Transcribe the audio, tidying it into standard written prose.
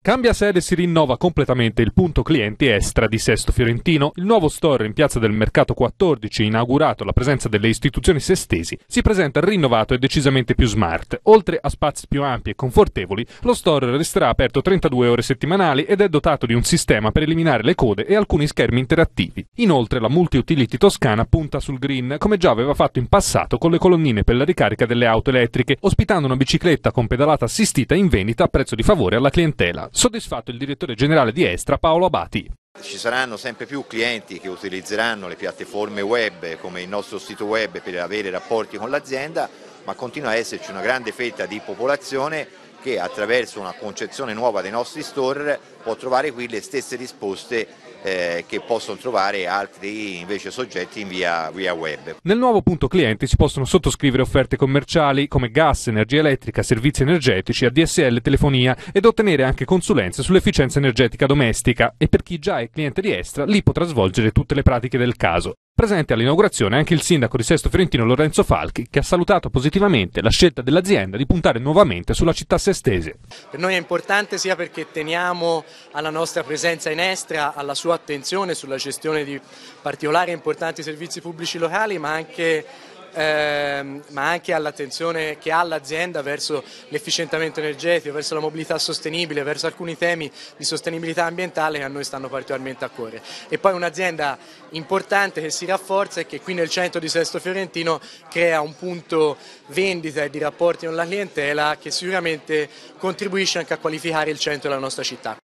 Cambia sede e si rinnova completamente il punto clienti Estra di Sesto Fiorentino. Il nuovo store in piazza del Mercato 14, inaugurato alla presenza delle istituzioni sestesi, si presenta rinnovato e decisamente più smart. Oltre a spazi più ampi e confortevoli, lo store resterà aperto 32 ore settimanali ed è dotato di un sistema per eliminare le code e alcuni schermi interattivi. Inoltre la multi-utility toscana punta sul green, come già aveva fatto in passato con le colonnine per la ricarica delle auto elettriche, ospitando una bicicletta con pedalata assistita in vendita a prezzo di favore alla clientela. Soddisfatto il direttore generale di Estra, Paolo Abati. Ci saranno sempre più clienti che utilizzeranno le piattaforme web come il nostro sito web per avere rapporti con l'azienda, ma continua a esserci una grande fetta di popolazione che attraverso una concezione nuova dei nostri store può trovare qui le stesse risposte che possono trovare altri invece soggetti in via web. Nel nuovo punto clienti si possono sottoscrivere offerte commerciali come gas, energia elettrica, servizi energetici, ADSL, telefonia ed ottenere anche consulenze sull'efficienza energetica domestica, e per chi già è cliente di Estra lì potrà svolgere tutte le pratiche del caso. Presente all'inaugurazione anche il sindaco di Sesto Fiorentino Lorenzo Falchi, che ha salutato positivamente la scelta dell'azienda di puntare nuovamente sulla città sestese. Per noi è importante sia perché teniamo alla nostra presenza in Estra, alla sua attenzione sulla gestione di particolari e importanti servizi pubblici locali, ma anche all'attenzione che ha l'azienda verso l'efficientamento energetico, verso la mobilità sostenibile, verso alcuni temi di sostenibilità ambientale che a noi stanno particolarmente a cuore. E poi un'azienda importante che si rafforza e che qui nel centro di Sesto Fiorentino crea un punto vendita e di rapporti con la clientela che sicuramente contribuisce anche a qualificare il centro della nostra città.